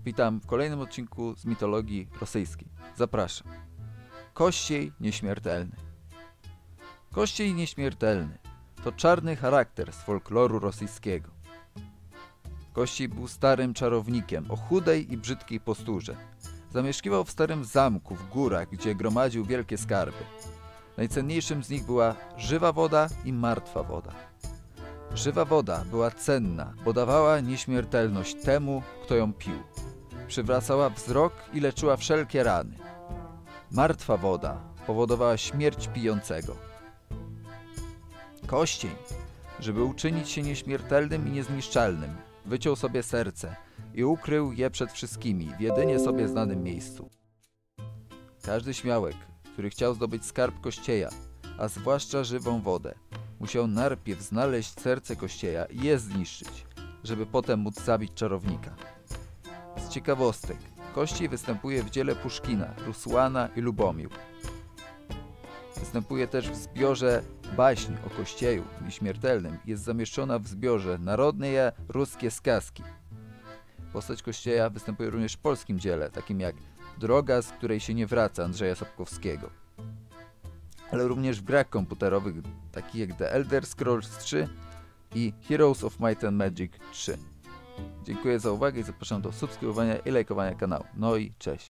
Witam w kolejnym odcinku z mitologii rosyjskiej. Zapraszam. Kościej Nieśmiertelny. Kościej Nieśmiertelny to czarny charakter z folkloru rosyjskiego. Kościej był starym czarownikiem o chudej i brzydkiej posturze. Zamieszkiwał w starym zamku w górach, gdzie gromadził wielkie skarby. Najcenniejszym z nich była żywa woda i martwa woda. Żywa woda była cenna, bo dawała nieśmiertelność temu, kto ją pił. Przywracała wzrok i leczyła wszelkie rany. Martwa woda powodowała śmierć pijącego. Kościej, żeby uczynić się nieśmiertelnym i niezniszczalnym, wyciął sobie serce i ukrył je przed wszystkimi w jedynie sobie znanym miejscu. Każdy śmiałek, który chciał zdobyć skarb Kościeja, a zwłaszcza żywą wodę, musiał najpierw znaleźć serce Kościeja i je zniszczyć, żeby potem móc zabić czarownika. Z ciekawostek, Kościej występuje w dziele Puszkina, Rusłana i Lubomił. Występuje też w zbiorze Baśń o Kościeju Nieśmiertelnym. Jest zamieszczona w zbiorze Narodne ruskie сказки. Postać Kościeja występuje również w polskim dziele, takim jak Droga, z której się nie wraca Andrzeja Sapkowskiego. Ale również w grach komputerowych, takich jak The Elder Scrolls 3 i Heroes of Might and Magic 3. Dziękuję za uwagę i zapraszam do subskrybowania i lajkowania kanału. No i cześć!